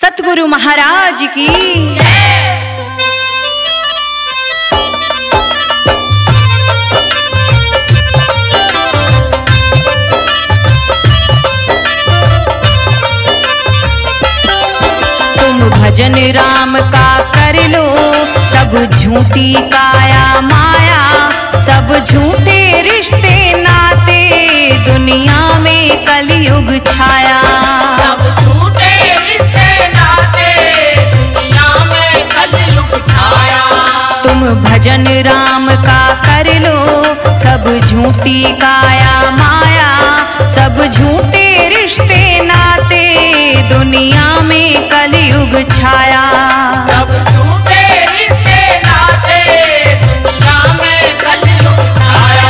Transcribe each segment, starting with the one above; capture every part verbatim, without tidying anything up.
सतगुरु महाराज की। तुम भजन राम का कर लो, सब झूठी काया माया, सब झूठे रिश्ते नाते, दुनिया में कलयुग छाया। सब झूठे रिश्ते नाते, दुनिया में कलयुग छाया। तुम भजन राम का कर लो, सब झूठी काया माया, सब झूठे रिश्ते नाते, दुनिया में कलयुग छाया। सब झूठे रिश्ते नाते, दुनिया में कलयुग छाया।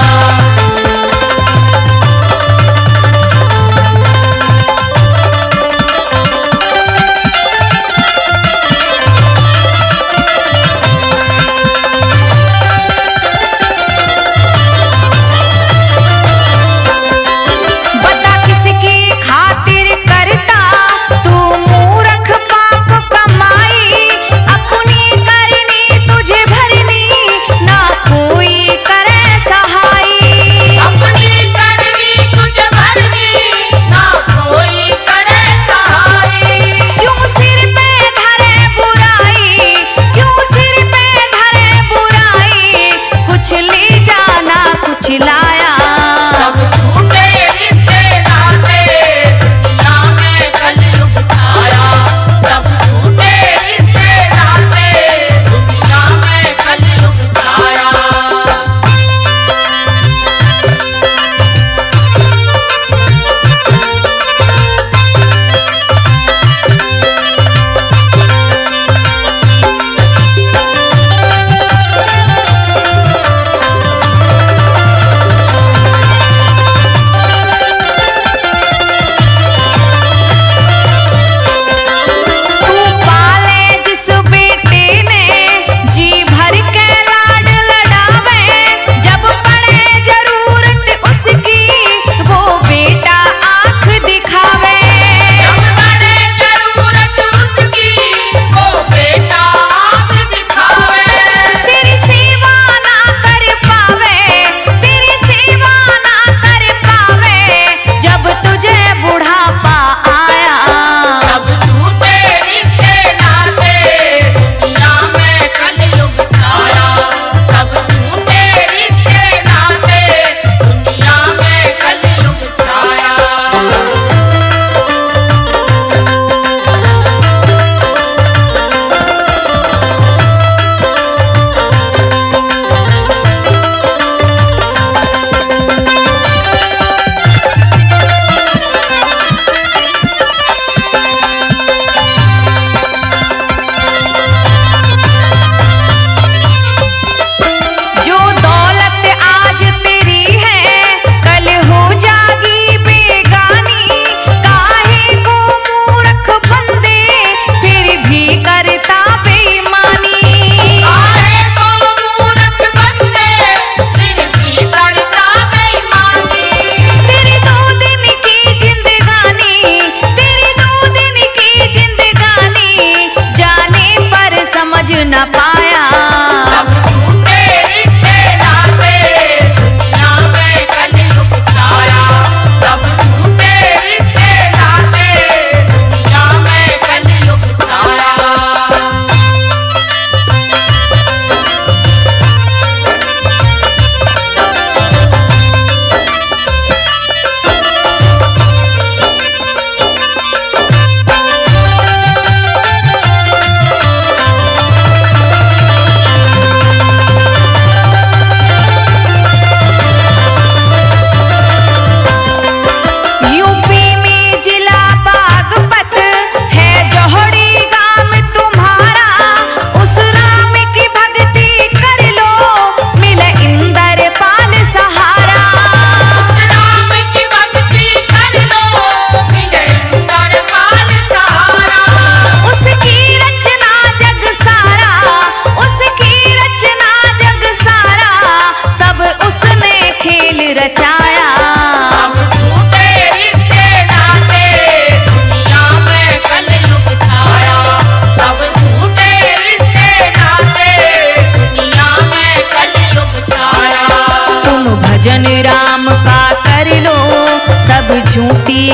बता किसकी खातिर करता तू मूर्ख पाप कमाई,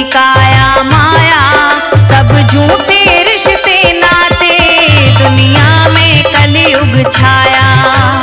काया माया, सब झूठे रिश्ते नाते दुनिया में कलयुग छाया।